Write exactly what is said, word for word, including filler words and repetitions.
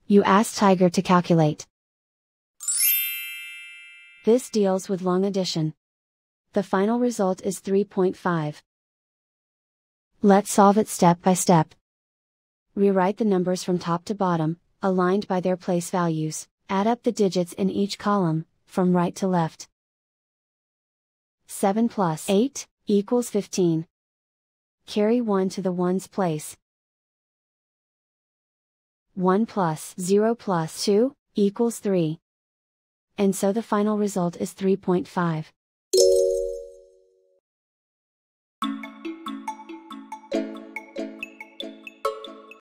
You ask Tiger to calculate. This deals with long addition. The final result is three point five. Let's solve it step by step. Rewrite the numbers from top to bottom, aligned by their place values, add up the digits in each column, from right to left. seven plus eight, equals fifteen. Carry one to the ones place. one plus zero plus two, equals three. And so the final result is three point five.